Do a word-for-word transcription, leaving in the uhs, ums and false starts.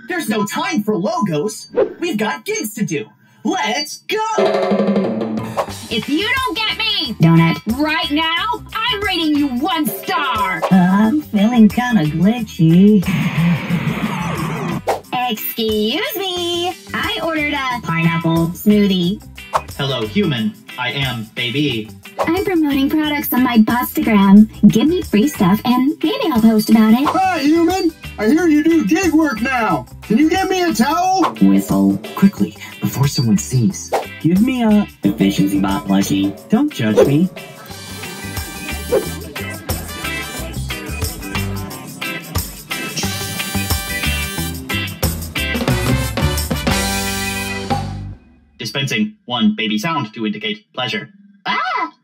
There's no time for logos. We've got gigs to do. Let's go! If you don't get me, Donut, right now, I'm rating you one star. Uh, I'm feeling kind of glitchy. Excuse me. I ordered a pineapple smoothie. Hello, human. I am baby. I'm promoting products on my Bustagram. Give me free stuff and maybe I'll post about it. Hi, human. I hear you do gig work now. Can you get me a towel? Whistle. Quickly, before someone sees. Give me a efficiency bot plushie. Don't judge me. Dispensing one baby sound to indicate pleasure. Ah!